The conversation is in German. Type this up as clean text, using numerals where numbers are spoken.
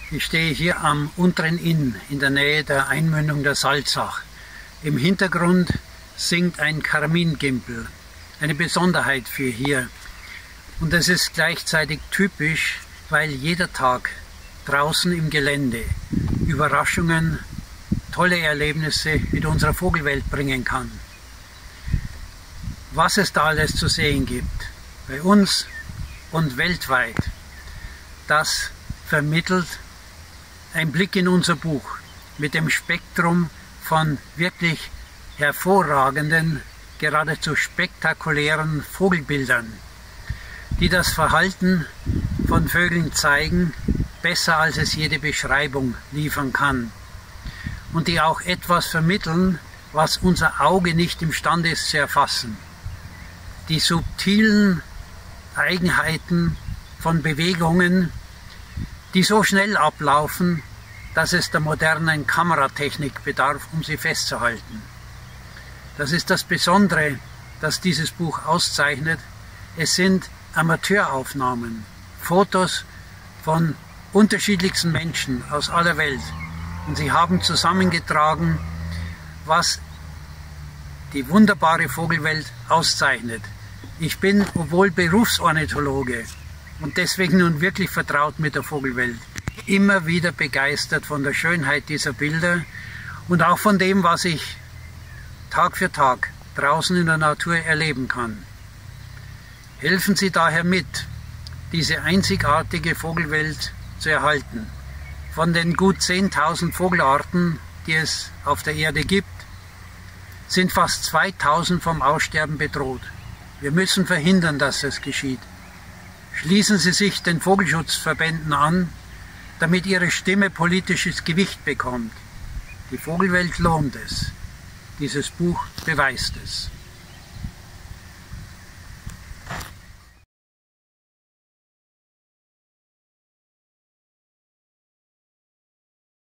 Ich stehe hier am unteren Inn in der Nähe der Einmündung der Salzach. Im Hintergrund singt ein Karamingimpel, eine Besonderheit für hier. Und es ist gleichzeitig typisch, weil jeder Tag draußen im Gelände Überraschungen, tolle Erlebnisse mit unserer Vogelwelt bringen kann. Was es da alles zu sehen gibt, bei uns und weltweit, das vermittelt ein Blick in unser Buch mit dem Spektrum von wirklich hervorragenden, geradezu spektakulären Vogelbildern, die das Verhalten von Vögeln zeigen, besser als es jede Beschreibung liefern kann. Und die auch etwas vermitteln, was unser Auge nicht imstande ist zu erfassen. Die subtilen Eigenheiten von Bewegungen, die so schnell ablaufen, dass es der modernen Kameratechnik bedarf, um sie festzuhalten. Das ist das Besondere, das dieses Buch auszeichnet. Es sind Amateuraufnahmen, Fotos von unterschiedlichsten Menschen aus aller Welt. Und sie haben zusammengetragen, was die wunderbare Vogelwelt auszeichnet. Ich bin, obwohl Berufsornithologe und deswegen nun wirklich vertraut mit der Vogelwelt, immer wieder begeistert von der Schönheit dieser Bilder und auch von dem, was ich Tag für Tag draußen in der Natur erleben kann. Helfen Sie daher mit, diese einzigartige Vogelwelt zu erhalten. Von den gut 10.000 Vogelarten, die es auf der Erde gibt, sind fast 2.000 vom Aussterben bedroht. Wir müssen verhindern, dass das geschieht. Schließen Sie sich den Vogelschutzverbänden an, damit Ihre Stimme politisches Gewicht bekommt. Die Vogelwelt lohnt es. Dieses Buch beweist es.